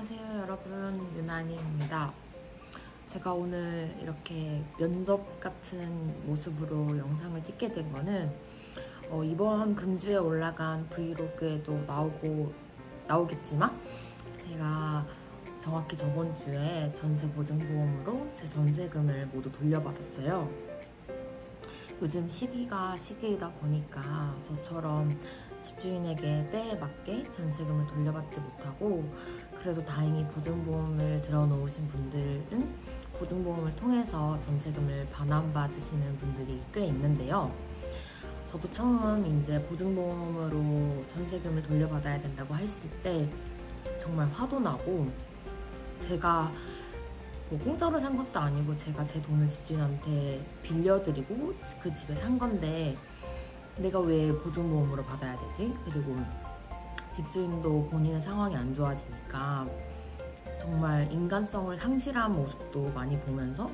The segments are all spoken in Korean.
안녕하세요 여러분, 유난이입니다. 제가 오늘 이렇게 면접 같은 모습으로 영상을 찍게 된 거는 이번 금주에 올라간 브이로그에도 나오겠지만 제가 정확히 저번 주에 전세보증보험으로 제 전세금을 모두 돌려받았어요. 요즘 시기가 시기이다 보니까 저처럼 집주인에게 때에 맞게 전세금을 돌려받지 못하고, 그래도 다행히 보증보험을 들어놓으신 분들은 보증보험을 통해서 전세금을 반환받으시는 분들이 꽤 있는데요. 저도 처음 이제 보증보험으로 전세금을 돌려받아야 된다고 했을 때 정말 화도 나고, 제가 뭐 공짜로 산 것도 아니고 제가 제 돈을 집주인한테 빌려드리고 그 집에 산 건데 내가 왜 보증보험으로 받아야 되지? 그리고 집주인도 본인의 상황이 안 좋아지니까 정말 인간성을 상실한 모습도 많이 보면서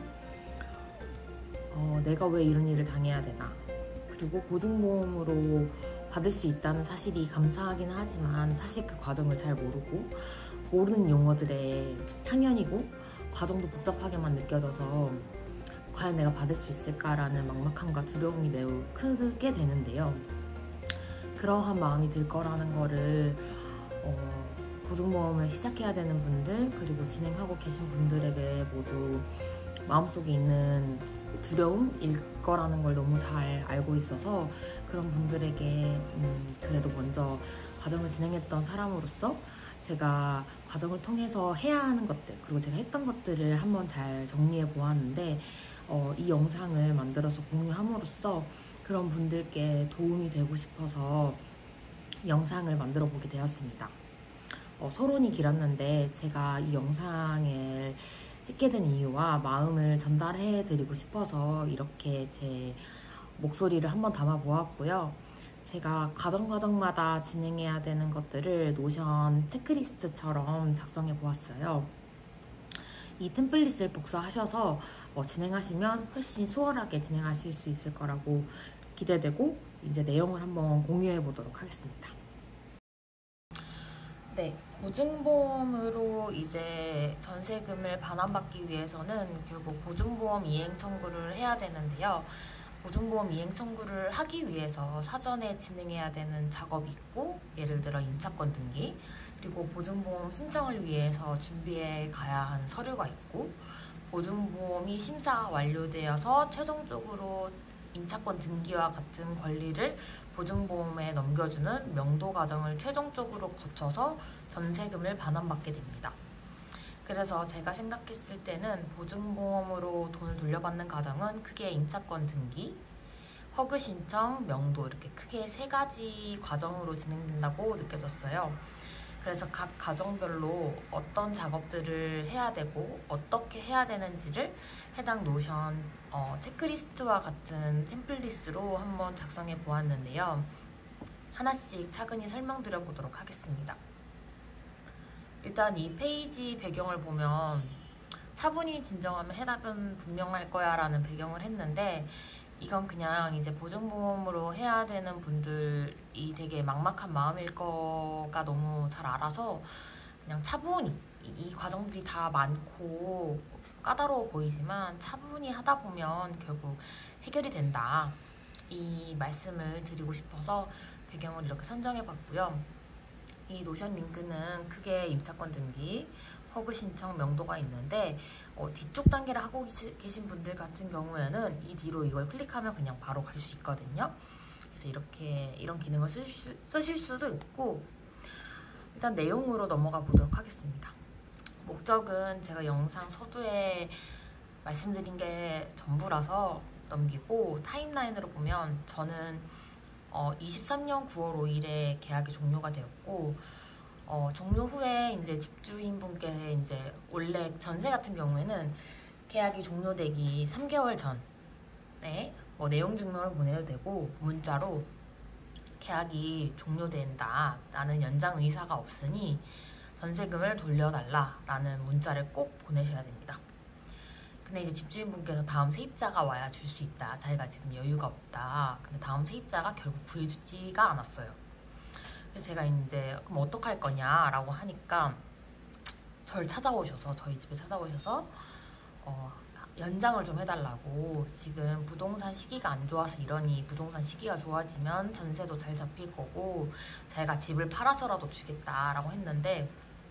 내가 왜 이런 일을 당해야 되나, 그리고 보증보험으로 받을 수 있다는 사실이 감사하긴 하지만 사실 그 과정을 잘 모르는 용어들의 향연이고 과정도 복잡하게만 느껴져서 과연 내가 받을 수 있을까라는 막막함과 두려움이 매우 크게 되는데요. 그러한 마음이 들 거라는 거를 보증보험을 시작해야 되는 분들, 그리고 진행하고 계신 분들에게 모두 마음속에 있는 두려움일 거라는 걸 너무 잘 알고 있어서, 그런 분들에게 그래도 먼저 과정을 진행했던 사람으로서 제가 과정을 통해서 해야 하는 것들, 그리고 제가 했던 것들을 한번 잘 정리해 보았는데, 이 영상을 만들어서 공유함으로써 그런 분들께 도움이 되고 싶어서 영상을 만들어 보게 되었습니다. 서론이 길었는데 제가 이 영상을 찍게 된 이유와 마음을 전달해 드리고 싶어서 이렇게 제 목소리를 한번 담아 보았고요. 제가 과정마다 진행해야 되는 것들을 노션 체크리스트처럼 작성해 보았어요. 이 템플릿을 복사하셔서 진행하시면 훨씬 수월하게 진행하실 수 있을 거라고 기대되고, 이제 내용을 한번 공유해 보도록 하겠습니다. 네, 보증보험으로 이제 전세금을 반환받기 위해서는 결국 보증보험 이행 청구를 해야 되는데요. 보증보험 이행 청구를 하기 위해서 사전에 진행해야 되는 작업이 있고, 예를 들어 임차권 등기, 그리고 보증보험 신청을 위해서 준비해 가야 하는 서류가 있고, 보증보험이 심사 완료되어서 최종적으로 임차권 등기와 같은 권리를 보증보험에 넘겨주는 명도 과정을 최종적으로 거쳐서 전세금을 반환받게 됩니다. 그래서 제가 생각했을 때는 보증보험으로 돈을 돌려받는 과정은 크게 임차권 등기, 허그 신청, 명도, 이렇게 크게 3가지 과정으로 진행된다고 느껴졌어요. 그래서 각 과정별로 어떤 작업들을 해야 되고 어떻게 해야 되는지를 해당 노션 체크리스트와 같은 템플릿으로 한번 작성해 보았는데요. 하나씩 차근히 설명드려 보도록 하겠습니다. 일단 이 페이지 배경을 보면 차분히 진정하면 해답은 분명할 거야 라는 배경을 했는데, 이건 그냥 이제 보증보험으로 해야 되는 분들이 되게 막막한 마음일 거가 너무 잘 알아서 그냥 차분히, 이 과정들이 다 많고 까다로워 보이지만 차분히 하다 보면 결국 해결이 된다, 이 말씀을 드리고 싶어서 배경을 이렇게 선정해 봤고요. 이 노션 링크는 크게 임차권 등기, 허그 신청, 명도가 있는데 뒤쪽 단계를 하고 계신 분들 같은 경우에는 이 뒤로 이걸 클릭하면 그냥 바로 갈 수 있거든요. 그래서 이런 기능을 쓰실 수도 있고, 일단 내용으로 넘어가 보도록 하겠습니다. 목적은 제가 영상 서두에 말씀드린 게 전부라서 넘기고, 타임라인으로 보면 저는 23년 9월 5일에 계약이 종료가 되었고, 종료 후에 이제 집주인분께 이제 원래 전세 같은 경우에는 계약이 종료되기 3개월 전에 내용 증명을 보내도 되고, 문자로 계약이 종료된다, 나는 연장 의사가 없으니 전세금을 돌려달라 라는 문자를 꼭 보내셔야 됩니다. 근데 이제 집주인분께서 다음 세입자가 와야 줄 수 있다, 자기가 지금 여유가 없다, 근데 다음 세입자가 결국 구해주지가 않았어요. 그래서 제가 이제 그럼 어떡할 거냐 라고 하니까 저희 집에 찾아오셔서 연장을 좀 해달라고, 지금 부동산 시기가 안 좋아서 이러니 부동산 시기가 좋아지면 전세도 잘 잡힐 거고 제가 집을 팔아서라도 주겠다라고 했는데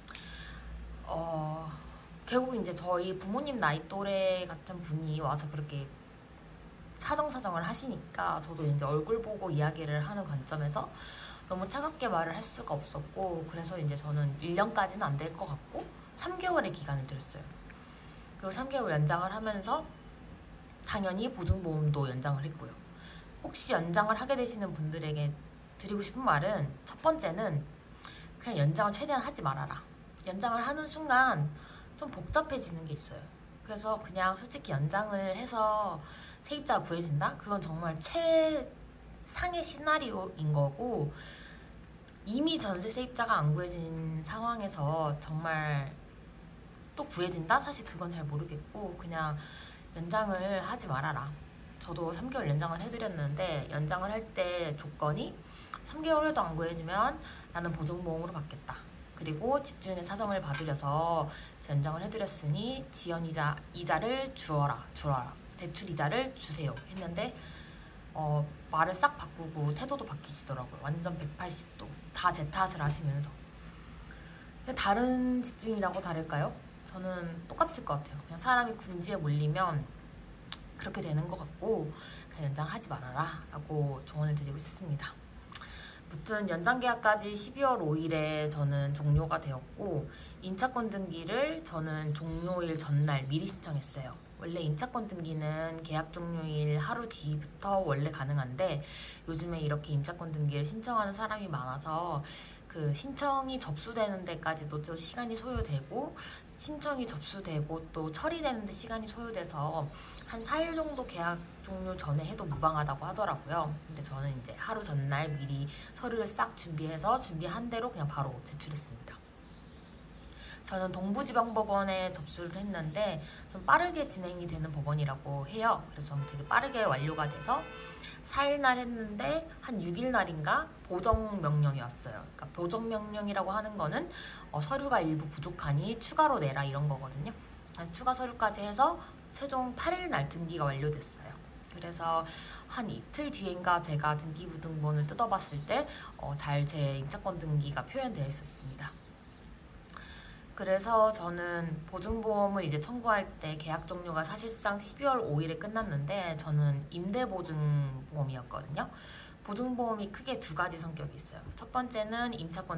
결국 이제 저희 부모님 나이 또래 같은 분이 와서 그렇게 사정사정을 하시니까 저도 이제 얼굴 보고 이야기를 하는 관점에서 너무 차갑게 말을 할 수가 없었고, 그래서 이제 저는 1년까지는 안 될 것 같고 3개월의 기간을 드렸어요. 그리고 3개월 연장을 하면서 당연히 보증보험도 연장을 했고요. 혹시 연장을 하게 되시는 분들에게 드리고 싶은 말은, 첫 번째는 그냥 연장을 최대한 하지 말아라. 연장을 하는 순간 좀 복잡해지는 게 있어요. 그래서 그냥 솔직히 연장을 해서 세입자가 구해진다? 그건 정말 최상의 시나리오인 거고, 이미 전세 세입자가 안 구해진 상황에서 정말 또 구해진다? 사실 그건 잘 모르겠고, 그냥 연장을 하지 말아라. 저도 3개월 연장을 해드렸는데, 연장을 할 때 조건이 3개월 해도 안 구해지면 나는 보증보험으로 받겠다. 그리고 집주인의 사정을 봐드려서 연장을 해드렸으니 이자를 주어라. 대출 이자를 주세요. 했는데 말을 싹 바꾸고 태도도 바뀌시더라고요. 완전 180도. 다 제 탓을 하시면서. 다른 집주인이라고 다를까요? 저는 똑같을 것 같아요. 그냥 사람이 궁지에 몰리면 그렇게 되는 것 같고, 그냥 연장하지 말아라 라고 조언을 드리고 싶습니다. 무튼 연장 계약까지 12월 5일에 저는 종료가 되었고, 임차권 등기를 저는 종료일 전날 미리 신청했어요. 원래 임차권 등기는 계약 종료일 하루 뒤부터 원래 가능한데, 요즘에 이렇게 임차권 등기를 신청하는 사람이 많아서 그 신청이 접수되는 데까지도 좀 시간이 소요되고, 신청이 접수되고 또 처리되는 데 시간이 소요돼서 한 4일 정도 계약 종료 전에 해도 무방하다고 하더라고요. 근데 저는 이제 하루 전날 미리 서류를 싹 준비해서 준비한 대로 그냥 바로 제출했습니다. 저는 동부지방법원에 접수를 했는데 좀 빠르게 진행이 되는 법원이라고 해요. 그래서 저는 되게 빠르게 완료가 돼서 4일날 했는데 한 6일날인가 보정명령이 왔어요. 그러니까 보정명령이라고 하는 거는 서류가 일부 부족하니 추가로 내라 이런 거거든요. 추가 서류까지 해서 최종 8일날 등기가 완료됐어요. 그래서 한 이틀 뒤인가 제가 등기부등본을 뜯어봤을 때 잘 제 임차권 등기가 표현되어 있었습니다. 그래서 저는 보증보험을 이제 청구할 때 계약 종료가 사실상 12월 5일에 끝났는데, 저는 임대보증보험이었거든요. 보증보험이 크게 두 가지 성격이 있어요. 첫 번째는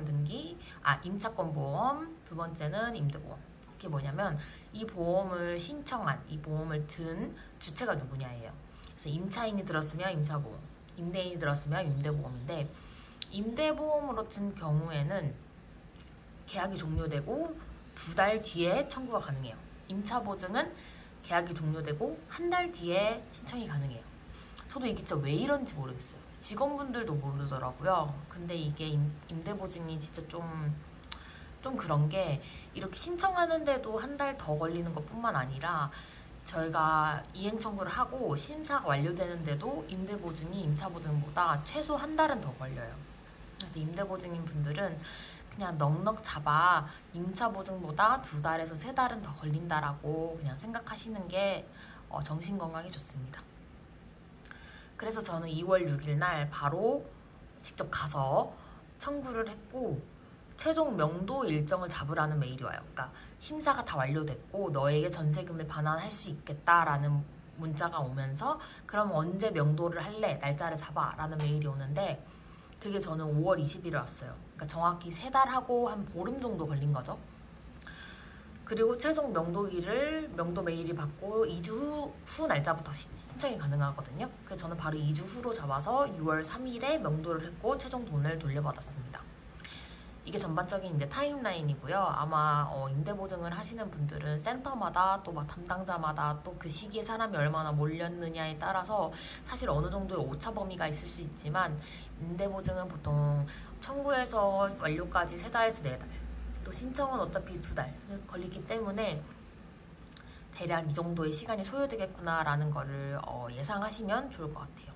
임차권보험, 두 번째는 임대보험. 이게 뭐냐면 이 보험을 신청한, 이 보험을 든 주체가 누구냐예요. 그래서 임차인이 들었으면 임차보험, 임대인이 들었으면 임대보험인데, 임대보험으로 든 경우에는 계약이 종료되고 2달 뒤에 청구가 가능해요. 임차보증은 계약이 종료되고 1달 뒤에 신청이 가능해요. 저도 이게 진짜 왜 이런지 모르겠어요. 직원분들도 모르더라고요. 근데 이게 임대보증이 진짜 좀 그런 게, 이렇게 신청하는데도 1달 더 걸리는 것 뿐만 아니라 저희가 이행 청구를 하고 심사가 완료되는데도 임대보증이 임차보증보다 최소 1달은 더 걸려요. 그래서 임대보증인 분들은 그냥 넉넉 잡아 임차보증보다 2달에서 3달은 더 걸린다라고 그냥 생각하시는 게 정신건강에 좋습니다. 그래서 저는 2월 6일 날 바로 직접 가서 청구를 했고, 최종 명도 일정을 잡으라는 메일이 와요. 그러니까 심사가 다 완료됐고 너에게 전세금을 반환할 수 있겠다라는 문자가 오면서, 그럼 언제 명도를 할래? 날짜를 잡아 라는 메일이 오는데, 그게 저는 5월 20일에 왔어요. 그러니까 정확히 3달 하고 한 보름 정도 걸린 거죠. 그리고 최종 명도 메일이 받고 2주 후 날짜부터 신청이 가능하거든요. 그래서 저는 바로 2주 후로 잡아서 6월 3일에 명도를 했고 최종 돈을 돌려받았습니다. 이게 전반적인 이제 타임라인이고요. 아마 임대보증을 하시는 분들은 센터마다 또 막 담당자마다 또 그 시기에 사람이 얼마나 몰렸느냐에 따라서 사실 어느 정도의 오차 범위가 있을 수 있지만, 임대보증은 보통 청구해서 완료까지 3달에서 4달, 또 신청은 어차피 2달 걸리기 때문에 대략 이 정도의 시간이 소요되겠구나라는 거를 예상하시면 좋을 것 같아요.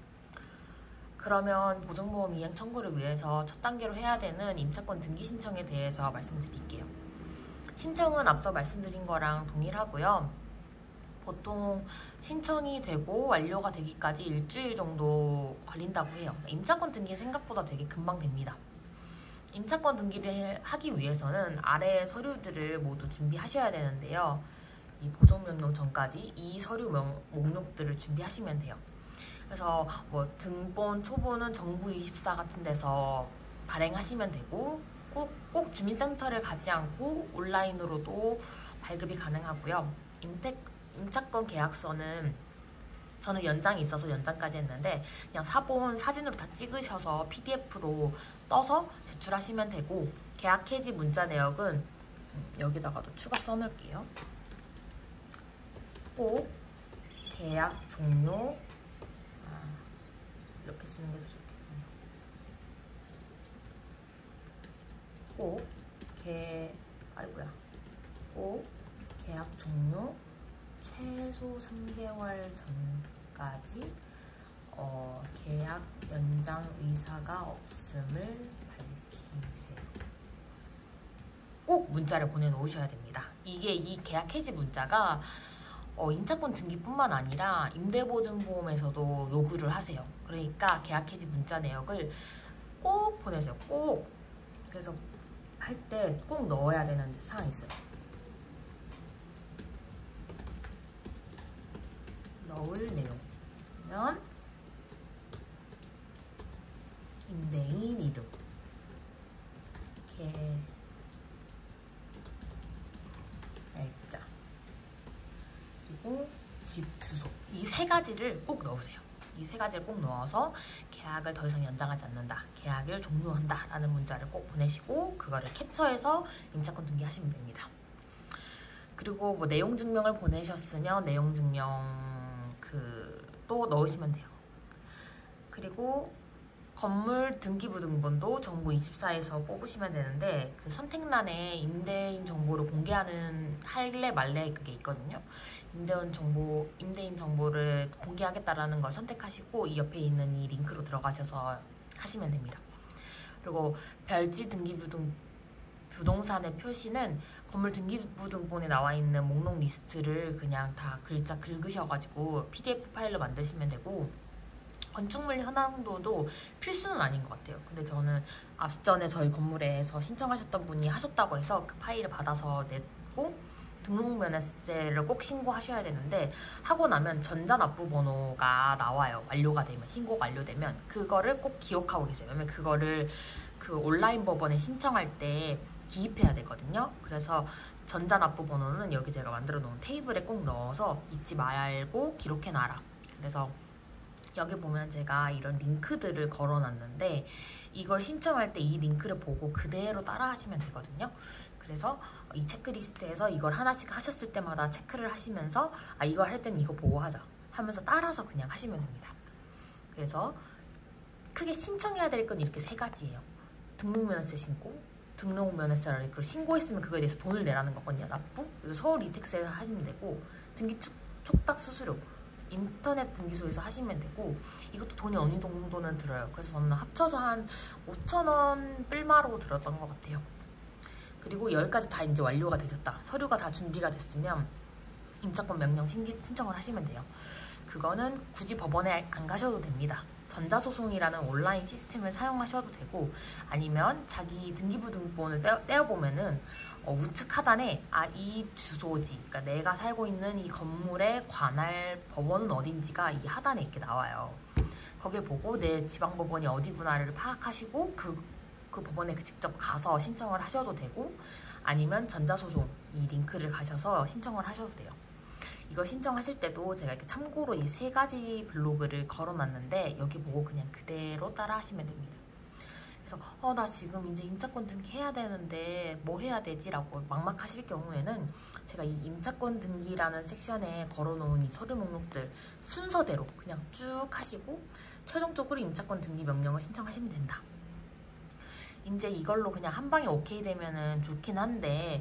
그러면 보증보험 이행 청구를 위해서 첫 단계로 해야 되는 임차권 등기 신청에 대해서 말씀드릴게요. 신청은 앞서 말씀드린 거랑 동일하고요. 보통 신청이 되고 완료가 되기까지 일주일 정도 걸린다고 해요. 임차권 등기 생각보다 되게 금방 됩니다. 임차권 등기를 하기 위해서는 아래 서류들을 모두 준비하셔야 되는데요. 이 보존명령 전까지 이 서류 목록들을 준비하시면 돼요. 그래서 뭐 등본, 초본은 정부24 같은 데서 발행하시면 되고 꼭 주민센터를 가지 않고 온라인으로도 발급이 가능하고요. 임차권 계약서는 저는 연장이 있어서 연장까지 했는데 그냥 사본 사진으로 다 찍으셔서 PDF로 떠서 제출하시면 되고, 계약 해지 문자 내역은 여기다가도 추가 써놓을게요. 꼭 계약 종료, 이렇게 쓰는 게 더 좋겠네요. 꼭 계약 종료 최소 3개월 전까지 계약 연장 의사가 없음을 밝히세요. 꼭 문자를 보내놓으셔야 됩니다. 이 계약 해지 문자가 임차권 등기뿐만 아니라 임대보증보험에서도 요구를 하세요. 그러니까 계약 해지 문자 내역을 꼭 보내세요. 꼭. 그래서 할 때 꼭 넣어야 되는 사항이 있어요. 넣을 내용은 임대인 이름, 계약자, 그리고 집 주소, 이 세 가지를 꼭 넣으세요. 이 세 가지를 꼭 넣어서 계약을 더 이상 연장하지 않는다, 계약을 종료한다 라는 문자를 꼭 보내시고 그거를 캡처해서 임차권 등기하시면 됩니다. 그리고 뭐 내용 증명을 보내셨으면 내용 증명 또 넣으시면 돼요. 그리고 건물 등기부등본도 정부24에서 뽑으시면 되는데 그 선택란에 임대인 정보를 공개하는 할래 말래 그게 있거든요. 임대인 정보를 공개하겠다라는 걸 선택하시고 이 옆에 있는 이 링크로 들어가셔서 하시면 됩니다. 그리고 별지 부동산의 표시는 건물 등기부등본에 나와 있는 목록 리스트를 그냥 다 글자 긁으셔가지고 PDF 파일로 만드시면 되고, 건축물 현황도도 필수는 아닌 것 같아요. 근데 저는 앞전에 저희 건물에서 신청하셨던 분이 하셨다고 해서 그 파일을 받아서 냈고, 등록면허세를 꼭 신고하셔야 되는데 하고 나면 전자납부 번호가 나와요. 완료가 되면, 신고가 완료되면 그거를 꼭 기억하고 계세요. 왜냐면 그거를 그 온라인 법원에 신청할 때 기입해야 되거든요. 그래서 전자납부 번호는 여기 제가 만들어 놓은 테이블에 꼭 넣어서 잊지 말고 기록해 놔라. 그래서 여기 보면 제가 이런 링크들을 걸어 놨는데 이걸 신청할 때 이 링크를 보고 그대로 따라 하시면 되거든요. 그래서 이 체크리스트에서 이걸 하나씩 하셨을 때마다 체크를 하시면서 이걸 할 때는 이거 보고 하자 하면서 따라서 그냥 하시면 됩니다. 그래서 크게 신청해야 될 건 이렇게 세 가지예요. 등록면허세 신고, 등록면허세를 그걸 신고했으면 그거에 대해서 돈을 내라는 거거든요. 납부, 서울 이택스에서 하시면 되고, 등기 촉탁 수수료 인터넷 등기소에서 하시면 되고, 이것도 돈이 어느 정도는 들어요. 그래서 저는 합쳐서 한 5,000원 뿔마로 들었던 것 같아요. 그리고 여기까지 다 이제 완료가 되셨다, 서류가 다 준비가 됐으면 임차권 명령 신청을 하시면 돼요. 그거는 굳이 법원에 안 가셔도 됩니다. 전자소송이라는 온라인 시스템을 사용하셔도 되고, 아니면 자기 등기부등본을 떼어보면은 우측 하단에 이 주소지, 그러니까 내가 살고 있는 이 건물에 관할 법원은 어딘지가 이 하단에 이렇게 나와요. 거길 보고 내 지방법원이 어디구나를 파악하시고 그 법원에 직접 가서 신청을 하셔도 되고, 아니면 전자소송 이 링크를 가셔서 신청을 하셔도 돼요. 이걸 신청하실 때도 제가 이렇게 참고로 이 세 가지 블로그를 걸어놨는데 여기 보고 그냥 그대로 따라 하시면 됩니다. 그래서 나 지금 이제 임차권 등기해야 되는데 뭐 해야 되지? 라고 막막하실 경우에는 제가 이 임차권 등기라는 섹션에 걸어놓은 이 서류 목록들 순서대로 그냥 쭉 하시고 최종적으로 임차권 등기 명령을 신청하시면 된다. 이제 이걸로 그냥 한 방에 오케이 되면은 좋긴 한데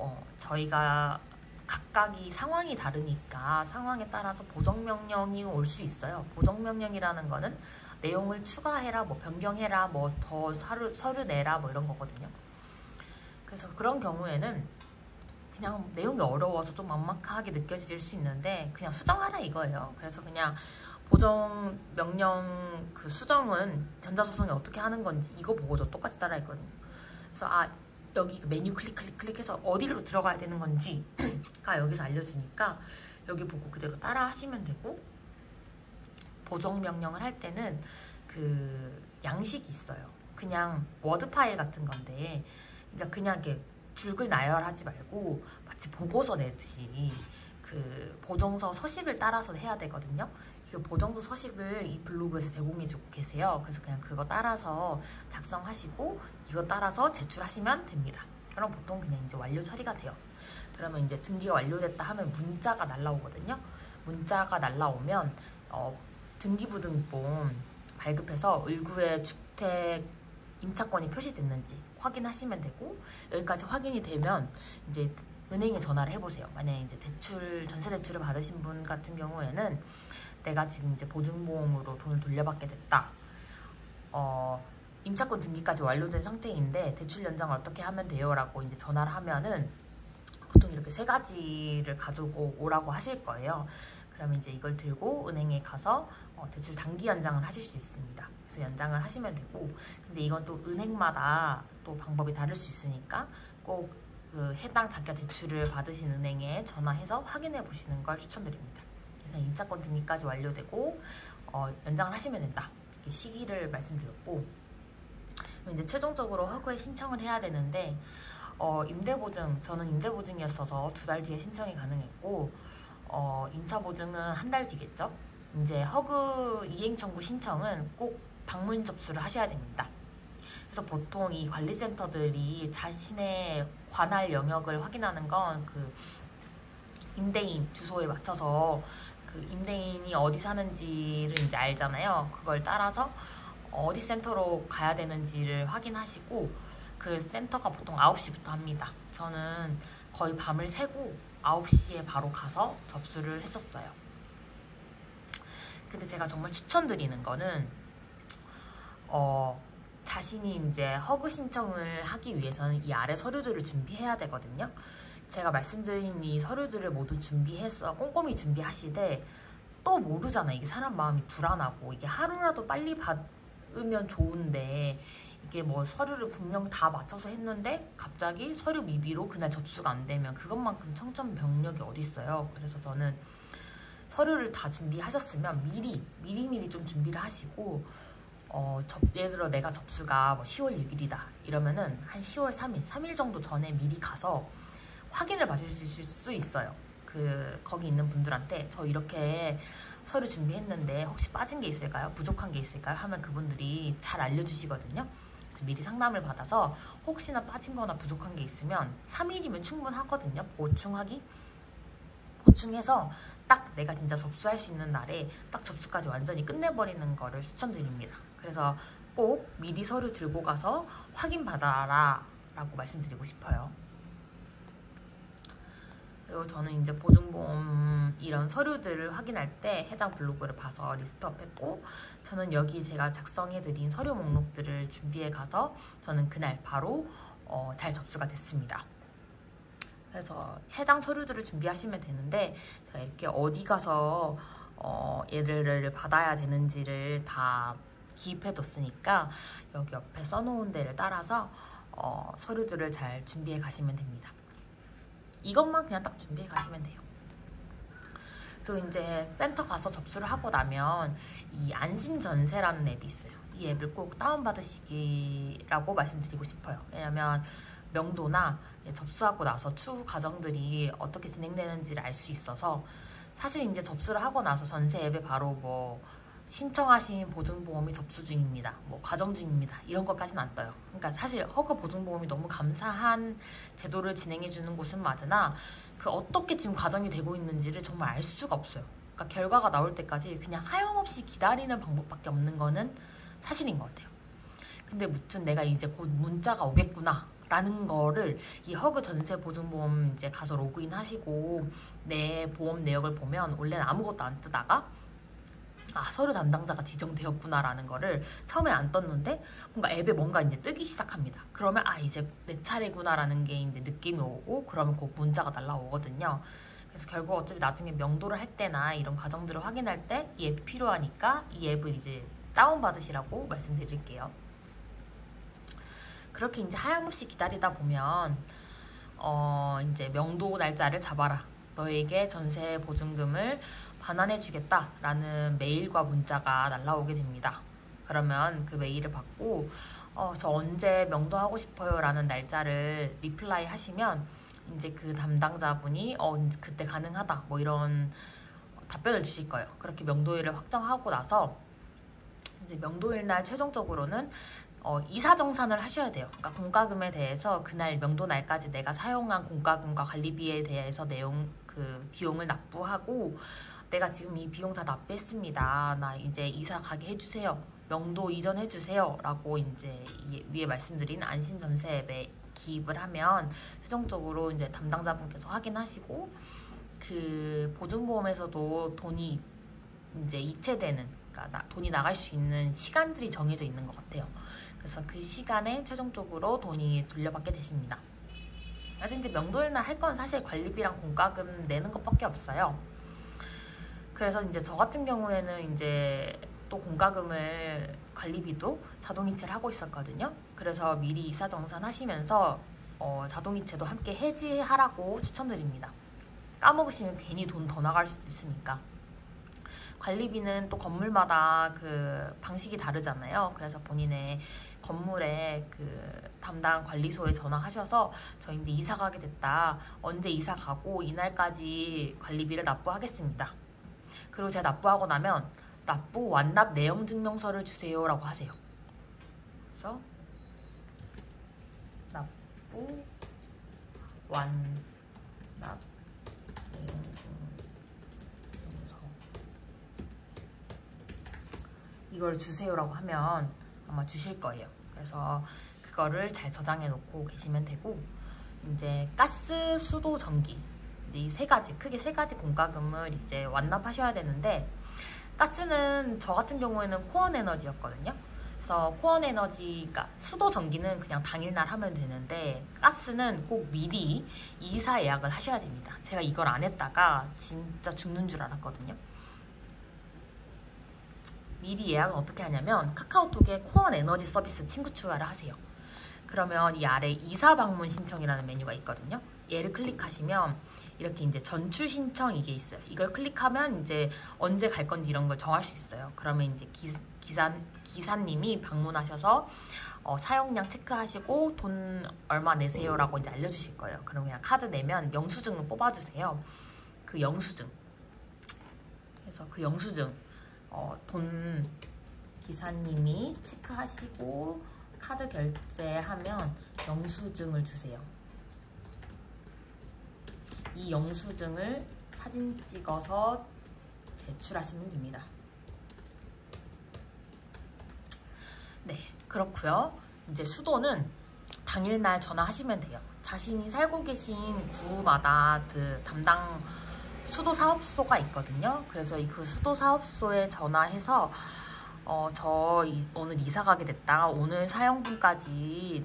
저희가 각각이 상황이 다르니까 상황에 따라서 보정명령이 올 수 있어요. 보정명령이라는 거는 내용을 추가해라, 뭐 변경해라, 뭐 더 서류 내라, 뭐 이런 거거든요. 그래서 그런 경우에는 그냥 내용이 어려워서 좀 막막하게 느껴질 수 있는데 그냥 수정하라 이거예요. 그래서 그냥 보정 명령 그 수정은 전자소송이 어떻게 하는 건지 이거 보고 저 똑같이 따라했거든요. 그래서 여기 그 메뉴 클릭해서 어디로 들어가야 되는 건지가 여기서 알려주니까 여기 보고 그대로 따라 하시면 되고, 보정 명령을 할 때는 그 양식이 있어요. 그냥 워드 파일 같은 건데, 그러니까 그냥 이렇게 줄글 나열하지 말고 마치 보고서 내듯이 그 보정서 서식을 따라서 해야 되거든요. 그 보정서 서식을 이 블로그에서 제공해주고 계세요. 그래서 그냥 그거 따라서 작성하시고 이거 따라서 제출하시면 됩니다. 그럼 보통 그냥 이제 완료 처리가 돼요. 그러면 이제 등기가 완료됐다 하면 문자가 날라오거든요. 문자가 날라오면 등기부등본 발급해서 을구에 주택 임차권이 표시됐는지 확인하시면 되고, 여기까지 확인이 되면 이제 은행에 전화를 해보세요. 만약에 이제 전세 대출을 받으신 분 같은 경우에는 내가 지금 이제 보증보험으로 돈을 돌려받게 됐다. 임차권 등기까지 완료된 상태인데 대출 연장을 어떻게 하면 돼요? 라고 이제 전화를 하면은 보통 이렇게 3가지를 가지고 오라고 하실 거예요. 그러면 이제 이걸 들고 은행에 가서 대출 단기 연장을 하실 수 있습니다. 그래서 연장을 하시면 되고, 근데 이건 또 은행마다 또 방법이 다를 수 있으니까 꼭 그 해당 자기가 대출을 받으신 은행에 전화해서 확인해 보시는 걸 추천드립니다. 그래서 임차권 등기까지 완료되고 연장을 하시면 된다. 이렇게 시기를 말씀드렸고, 이제 최종적으로 허그에 신청을 해야 되는데 임대보증, 저는 임대보증이었어서 2달 뒤에 신청이 가능했고, 임차보증은 1달 뒤겠죠. 이제 허그 이행청구 신청은 꼭 방문 접수를 하셔야 됩니다. 그래서 보통 이 관리센터들이 자신의 관할 영역을 확인하는 건 그 임대인 주소에 맞춰서 그 임대인이 어디 사는지를 이제 알잖아요. 그걸 따라서 어디 센터로 가야 되는지를 확인하시고, 그 센터가 보통 9시부터 합니다. 저는 거의 밤을 새고 9시에 바로 가서 접수를 했었어요. 근데 제가 정말 추천드리는 거는 자신이 이제 허그 신청을 하기 위해서는 이 아래 서류들을 준비해야 되거든요. 제가 말씀드린 이 서류들을 모두 준비해서 꼼꼼히 준비하시되 또 모르잖아. 이게 사람 마음이 불안하고, 이게 하루라도 빨리 받으면 좋은데 이게 뭐 서류를 분명 다 맞춰서 했는데 갑자기 서류 미비로 그날 접수가 안 되면 그것만큼 청천벽력이 어딨어요. 그래서 저는 서류를 다 준비하셨으면 미리 좀 준비를 하시고, 예를 들어 내가 접수가 뭐 10월 6일이다 이러면은 한 10월 3일 정도 전에 미리 가서 확인을 받으실 수 있어요. 거기 있는 분들한테 저 이렇게 서류 준비했는데 혹시 빠진 게 있을까요? 부족한 게 있을까요? 하면 그분들이 잘 알려주시거든요. 그래서 미리 상담을 받아서 혹시나 빠진 거나 부족한 게 있으면 3일이면 충분하거든요. 보충해서 딱 내가 진짜 접수할 수 있는 날에 딱 접수까지 완전히 끝내버리는 거를 추천드립니다. 그래서 꼭 미리 서류 들고 가서 확인받아라 라고 말씀드리고 싶어요. 그리고 저는 이제 보증보험 이런 서류들을 확인할 때 해당 블로그를 봐서 리스트업 했고, 저는 여기 제가 작성해드린 서류 목록들을 준비해 가서 저는 그날 바로 잘 접수가 됐습니다. 그래서 해당 서류들을 준비하시면 되는데, 제가 이렇게 어디 가서 얘를 받아야 되는지를 다 기입해뒀으니까 여기 옆에 써놓은 데를 따라서 서류들을 잘 준비해 가시면 됩니다. 이것만 그냥 딱 준비해 가시면 돼요. 그리고 이제 센터 가서 접수를 하고 나면 이 안심전세라는 앱이 있어요. 이 앱을 꼭 다운받으시기라고 말씀드리고 싶어요. 왜냐면 명도나 접수하고 나서 추후 과정들이 어떻게 진행되는지를 알 수 있어서, 사실 이제 접수를 하고 나서 전세 앱에 바로 뭐 신청하신 보증보험이 접수 중입니다, 뭐 과정 중입니다 이런 것까지는 안 떠요. 그러니까 사실 허그 보증보험이 너무 감사한 제도를 진행해 주는 곳은 맞으나 그 어떻게 지금 과정이 되고 있는지를 정말 알 수가 없어요. 그러니까 결과가 나올 때까지 그냥 하염없이 기다리는 방법밖에 없는 거는 사실인 것 같아요. 근데 무튼 내가 이제 곧 문자가 오겠구나 라는 거를 이 허그 전세 보증보험 이제 가서 로그인 하시고 내 보험 내역을 보면 원래는 아무것도 안 뜨다가 서류 담당자가 지정되었구나라는 거를 처음에 안 떴는데 뭔가 앱에 뭔가 이제 뜨기 시작합니다. 그러면 이제 내 차례구나라는 게 이제 느낌이 오고 그러면 그 문자가 날라오거든요. 그래서 결국 어차피 나중에 명도를 할 때나 이런 과정들을 확인할 때 이 앱이 필요하니까 이 앱을 이제 다운받으시라고 말씀드릴게요. 그렇게 이제 하염없이 기다리다 보면 이제 명도 날짜를 잡아라. 너에게 전세 보증금을 반환해 주겠다라는 메일과 문자가 날라오게 됩니다. 그러면 그 메일을 받고 저 언제 명도하고 싶어요 라는 날짜를 리플라이 하시면 이제 그 담당자분이 그때 가능하다 뭐 이런 답변을 주실 거예요. 그렇게 명도일을 확정하고 나서 이제 명도일 날 최종적으로는 이사정산을 하셔야 돼요. 그러니까 공과금에 대해서 그날 명도 날까지 내가 사용한 공과금과 관리비에 대해서 비용을 납부하고 내가 지금 이 비용 다 납부했습니다. 나 이제 이사 가게 해주세요. 명도 이전 해주세요. 라고 이제 위에 말씀드린 안심전세 앱에 기입을 하면 최종적으로 이제 담당자분께서 확인하시고 그 보증보험에서도 돈이 이제 이체되는 그러니까 돈이 나갈 수 있는 시간들이 정해져 있는 것 같아요. 그래서 그 시간에 최종적으로 돈이 돌려받게 되십니다. 그래서 이제 명도일 날 할 건 사실 관리비랑 공과금 내는 것밖에 없어요. 그래서 이제 저 같은 경우에는 이제 또 공과금을 관리비도 자동이체를 하고 있었거든요. 그래서 미리 이사정산 하시면서 자동이체도 함께 해지하라고 추천드립니다. 까먹으시면 괜히 돈 더 나갈 수도 있으니까. 관리비는 또 건물마다 그 방식이 다르잖아요. 그래서 본인의 건물의 그 담당 관리소에 전화하셔서 저 이제 이사 가게 됐다. 언제 이사 가고 이날까지 관리비를 납부하겠습니다. 그리고 제가 납부하고 나면 납부 완납 내용 증명서를 주세요 라고 하세요. 그래서 납부 완납 내용 증명서 이걸 주세요라고 하면 아마 주실 거예요. 그래서 그거를 잘 저장해 놓고 계시면 되고 이제 가스, 수도, 전기 이 세 가지 크게 세 가지 공과금을 이제 완납하셔야 되는데 가스는 저 같은 경우에는 코언에너지였거든요. 그래서 코언에너지, 그러니까 수도 전기는 그냥 당일날 하면 되는데 가스는 꼭 미리 이사 예약을 하셔야 됩니다. 제가 이걸 안 했다가 진짜 죽는 줄 알았거든요. 미리 예약은 어떻게 하냐면 카카오톡에 코언에너지 서비스 친구 추가를 하세요. 그러면 이 아래 이사 방문 신청이라는 메뉴가 있거든요. 얘를 클릭하시면 이렇게 이제 전출 신청 이게 있어요. 이걸 클릭하면 이제 언제 갈 건지 이런 걸 정할 수 있어요. 그러면 이제 기사님이 방문하셔서 사용량 체크하시고 돈 얼마 내세요라고 이제 알려주실 거예요. 그럼 그냥 카드 내면 영수증을 뽑아주세요. 그 영수증. 그래서 그 영수증 돈 기사님이 체크하시고 카드 결제하면 영수증을 주세요. 이 영수증을 사진 찍어서 제출하시면 됩니다. 네, 그렇고요. 이제 수도는 당일날 전화하시면 돼요. 자신이 살고 계신 구마다 그 담당 수도 사업소가 있거든요. 그래서 그 수도 사업소에 전화해서 저 오늘 이사 가게 됐다. 오늘 사용분까지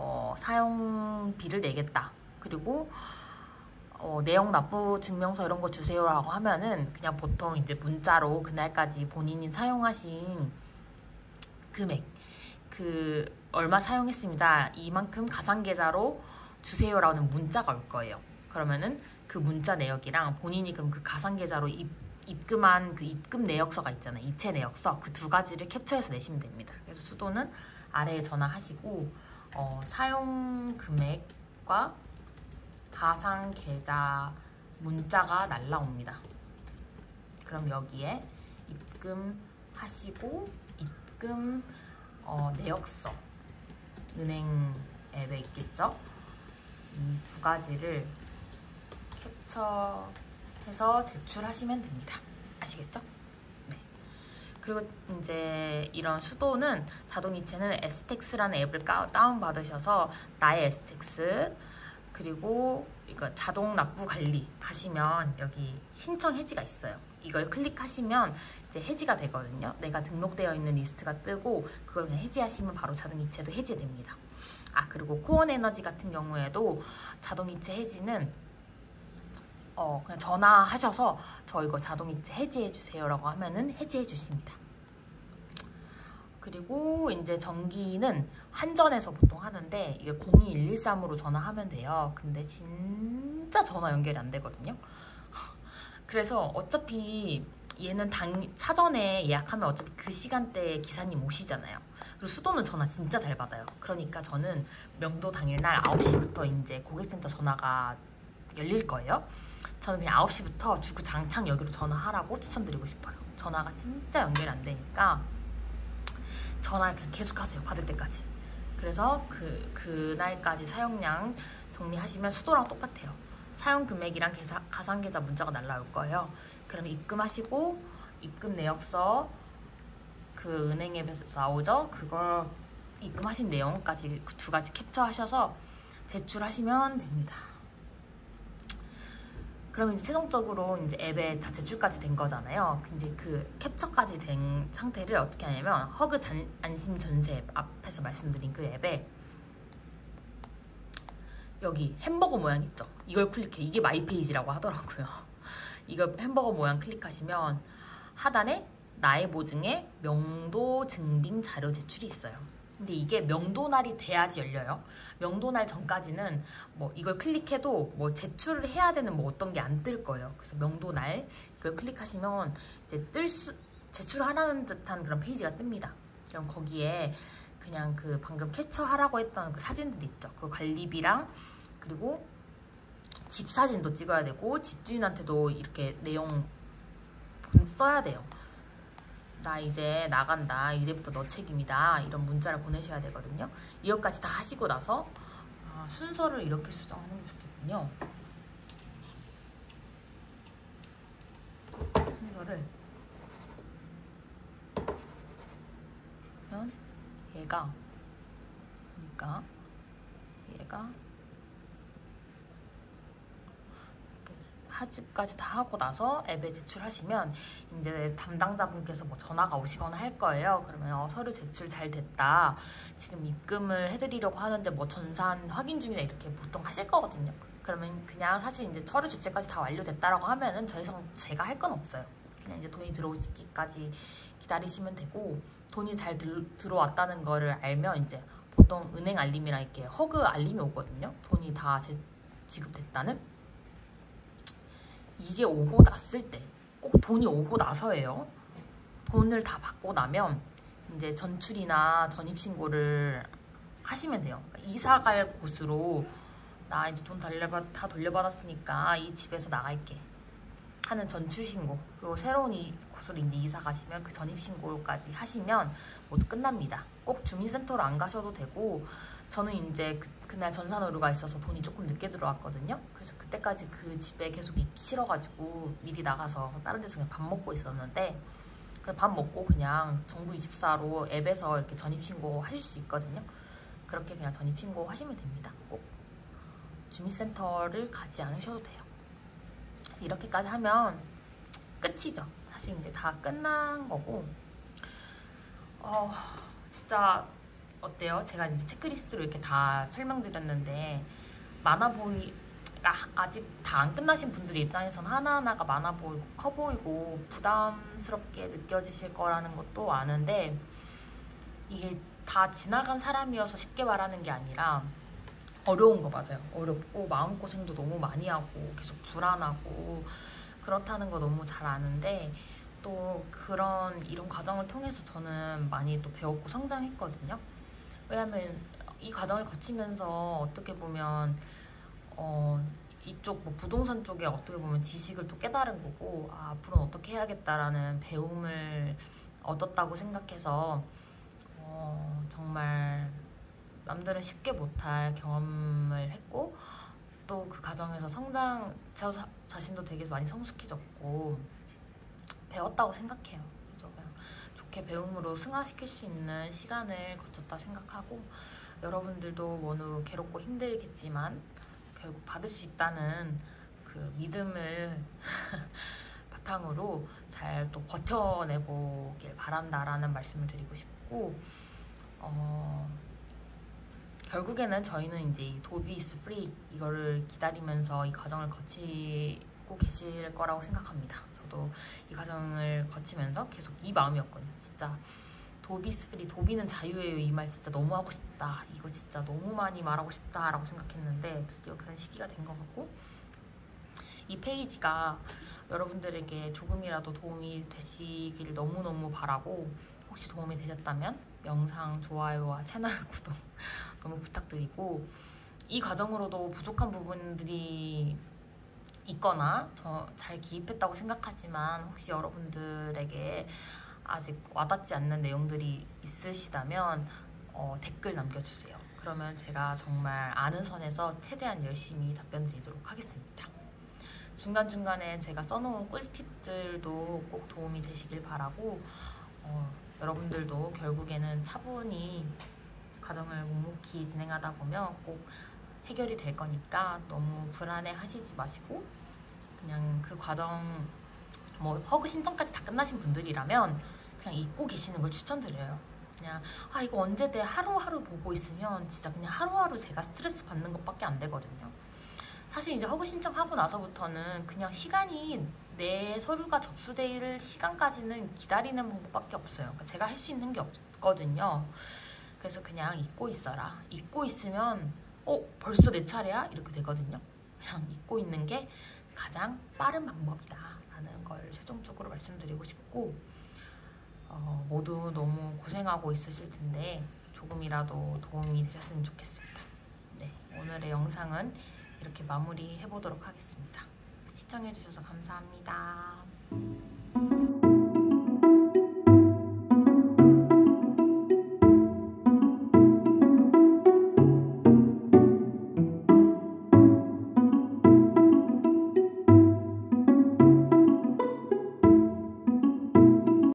사용비를 내겠다. 그리고 내역 납부 증명서 이런 거 주세요라고 하면은 그냥 보통 이제 문자로 그날까지 본인이 사용하신 금액 그 얼마 사용했습니다. 이만큼 가상계좌로 주세요라는 문자가 올 거예요. 그러면은 그 문자 내역이랑 본인이 그럼 그 가상계좌로 입금한 그 입금 내역서가 있잖아요. 이체 내역서 그 두 가지를 캡처해서 내시면 됩니다. 그래서 수도는 아래에 전화하시고 사용 금액과 가상계좌 문자가 날라옵니다. 그럼 여기에 입금하시고 입금 내역서 은행 앱에 있겠죠? 이 두 가지를 캡처해서 제출하시면 됩니다. 아시겠죠? 네. 그리고 이제 이런 수도는 자동이체는 에스텍스라는 앱을 다운받으셔서 나의 에스텍스 그리고 이거 자동 납부 관리 가시면 여기 신청 해지가 있어요. 이걸 클릭하시면 이제 해지가 되거든요. 내가 등록되어 있는 리스트가 뜨고 그걸 그냥 해지하시면 바로 자동이체도 해지됩니다. 그리고 코온 에너지 같은 경우에도 자동이체 해지는 그냥 전화하셔서 저 이거 자동이체 해지해 주세요라고 하면은 해지해 주십니다. 그리고 이제 전기는 한전에서 보통 하는데 이게 02113으로 전화하면 돼요. 근데 진짜 전화 연결이 안 되거든요. 그래서 어차피 얘는 사전에 예약하면 어차피 그 시간대에 기사님 오시잖아요. 그리고 수도는 전화 진짜 잘 받아요. 그러니까 저는 명도 당일날 9시부터 이제 고객센터 전화가 열릴 거예요. 저는 그냥 9시부터 주구장창 여기로 전화하라고 추천드리고 싶어요. 전화가 진짜 연결이 안 되니까 전화를 그냥 계속 하세요. 받을 때까지. 그래서 그날까지 사용량 정리하시면 수도랑 똑같아요. 사용 금액이랑 가상계좌 문자가 날라올 거예요. 그럼 입금하시고 입금 내역서 그 은행 앱에서 나오죠. 그걸 입금하신 내용까지 그 2가지 캡처하셔서 제출하시면 됩니다. 그럼 이제 최종적으로 이제 앱에 다 제출까지 된 거잖아요. 이제 그 캡처까지 된 상태를 어떻게 하냐면 허그 안심 전세 앱 앞에서 말씀드린 그 앱에 여기 햄버거 모양 있죠? 이걸 클릭해. 이게 마이 페이지라고 하더라고요. 이거 햄버거 모양 클릭하시면 하단에 나의 보증에 명도 증빙 자료 제출이 있어요. 근데 이게 명도날이 돼야지 열려요. 명도날 전까지는 뭐 이걸 클릭해도 뭐 제출을 해야 되는 뭐 어떤 게 안 뜰 거예요. 그래서 명도날 이걸 클릭하시면 이제 제출하라는 듯한 그런 페이지가 뜹니다. 그럼 거기에 그냥 그 방금 캡처하라고 했던 그 사진들이 있죠. 그 관리비랑 그리고 집 사진도 찍어야 되고 집주인한테도 이렇게 내용 써야 돼요. 나 이제 나간다. 이제부터 너 책임이다. 이런 문자를 보내셔야 되거든요. 이것까지 다 하시고 나서 순서를 이렇게 수정하는 게 좋겠군요. 순서를 그러면 얘가 그러니까 얘가 하집까지 다 하고 나서 앱에 제출하시면 이제 담당자분께서 뭐 전화가 오시거나 할 거예요. 그러면 서류 제출 잘 됐다. 지금 입금을 해드리려고 하는데 뭐 전산 확인 중이다 이렇게 보통 하실 거거든요. 그러면 그냥 사실 이제 서류 제출까지 다 완료됐다라고 하면은 더 이상 제가 할 건 없어요. 그냥 이제 돈이 들어오기까지 기다리시면 되고 돈이 잘 들어왔다는 거를 알면 이제 보통 은행 알림이랑 이렇게 허그 알림이 오거든요. 돈이 다 지급됐다는. 이게 오고 났을 때, 꼭 돈이 오고 나서예요. 돈을 다 받고 나면 이제 전출이나 전입신고를 하시면 돼요. 그러니까 이사 갈 곳으로 나 이제 돈 다 돌려받았으니까 이 집에서 나갈게 하는 전출신고, 그리고 새로운 곳으로 이제 이사 가시면 그 전입신고까지 하시면 모두 끝납니다. 꼭 주민센터로 안 가셔도 되고, 저는 이제 그날 전산오류가 있어서 돈이 조금 늦게 들어왔거든요. 그래서 그때까지 그 집에 계속 있기 싫어가지고 미리 나가서 다른 데서 그냥 밥 먹고 있었는데, 밥 먹고 그냥 정부24로 앱에서 이렇게 전입신고 하실 수 있거든요. 그렇게 그냥 전입신고 하시면 됩니다. 꼭 주민센터를 가지 않으셔도 돼요. 이렇게까지 하면 끝이죠. 사실 이제 다 끝난 거고. 진짜 어때요? 제가 이제 체크리스트로 이렇게 다 설명드렸는데 많아 아직 다 안 끝나신 분들의 입장에서는 하나하나가 많아 보이고 커 보이고 부담스럽게 느껴지실 거라는 것도 아는데, 이게 다 지나간 사람이어서 쉽게 말하는 게 아니라 어려운 거 맞아요. 어렵고 마음고생도 너무 많이 하고 계속 불안하고 그렇다는 거 너무 잘 아는데, 또 이런 과정을 통해서 저는 많이 또 배웠고 성장했거든요. 왜냐면 이 과정을 거치면서 어떻게 보면 이쪽 뭐 부동산 쪽에 어떻게 보면 지식을 또 깨달은 거고, 앞으로는 어떻게 해야겠다라는 배움을 얻었다고 생각해서 정말 남들은 쉽게 못할 경험을 했고, 또 그 과정에서 저 자신도 되게 많이 성숙해졌고 배웠다고 생각해요. 그래서 그냥 좋게 배움으로 승화시킬 수 있는 시간을 거쳤다 생각하고, 여러분들도 너무 괴롭고 힘들겠지만 결국 받을 수 있다는 그 믿음을 바탕으로 잘 또 버텨내보길 바란다라는 말씀을 드리고 싶고, 결국에는 저희는 이제 도비 is free 이거를 기다리면서 이 과정을 거치고 계실 거라고 생각합니다. 저도 이 과정을 거치면서 계속 이 마음이었거든요. 진짜 도비 is free, 도비는 자유예요. 이 말 진짜 너무 하고 싶다. 이거 진짜 너무 많이 말하고 싶다라고 생각했는데 드디어 그런 시기가 된 것 같고, 이 페이지가 여러분들에게 조금이라도 도움이 되시길 너무너무 바라고, 혹시 도움이 되셨다면 영상 좋아요와 채널 구독 너무 부탁드리고, 이 과정으로도 부족한 부분들이 있거나 더 잘 기입했다고 생각하지만 혹시 여러분들에게 아직 와닿지 않는 내용들이 있으시다면 댓글 남겨주세요. 그러면 제가 정말 아는 선에서 최대한 열심히 답변 드리도록 하겠습니다. 중간중간에 제가 써놓은 꿀팁들도 꼭 도움이 되시길 바라고, 여러분들도 결국에는 차분히 과정을 묵묵히 진행하다 보면 꼭 해결이 될 거니까 너무 불안해 하시지 마시고, 그냥 그 과정 허그 신청까지 다 끝나신 분들이라면 그냥 잊고 계시는 걸 추천드려요. 그냥 이거 언제 돼 하루하루 보고 있으면 진짜 그냥 하루하루 제가 스트레스 받는 것밖에 안 되거든요. 사실 이제 허그 신청하고 나서부터는 그냥 시간이 내 서류가 접수될 시간까지는 기다리는 방법밖에 없어요. 그러니까 제가 할 수 있는 게 없거든요. 그래서 그냥 잊고 있어라. 잊고 있으면 벌써 내 차례야? 이렇게 되거든요. 그냥 잊고 있는 게 가장 빠른 방법이다 라는 걸 최종적으로 말씀드리고 싶고, 모두 너무 고생하고 있으실 텐데 조금이라도 도움이 되셨으면 좋겠습니다. 네, 오늘의 영상은 이렇게 마무리해 보도록 하겠습니다. 시청해주셔서 감사합니다.